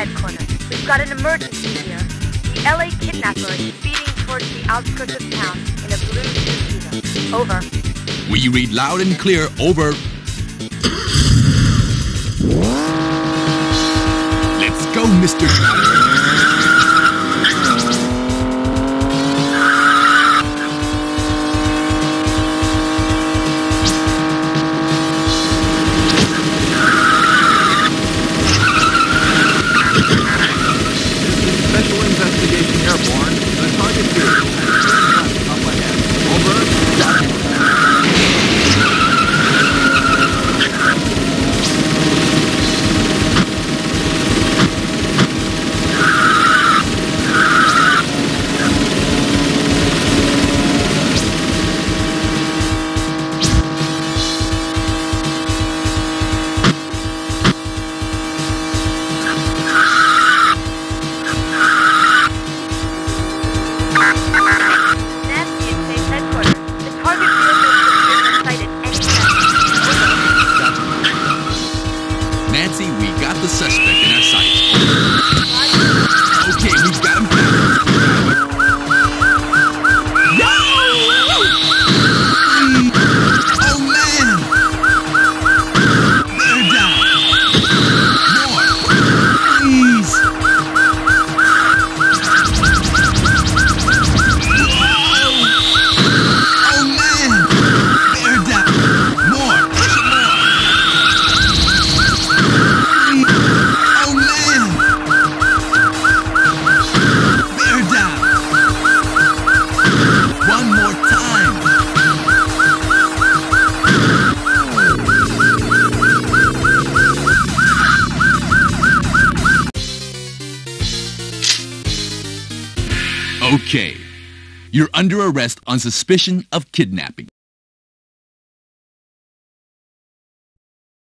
headquarters. We've got an emergency here. The LA kidnapper is speeding towards the outskirts of town in a blue Speedo. Over. We read loud and clear. Over. Let's go, Mr. Special investigation airborne. The target here. Up ahead. Over. Got it. Okay, you're under arrest on suspicion of kidnapping.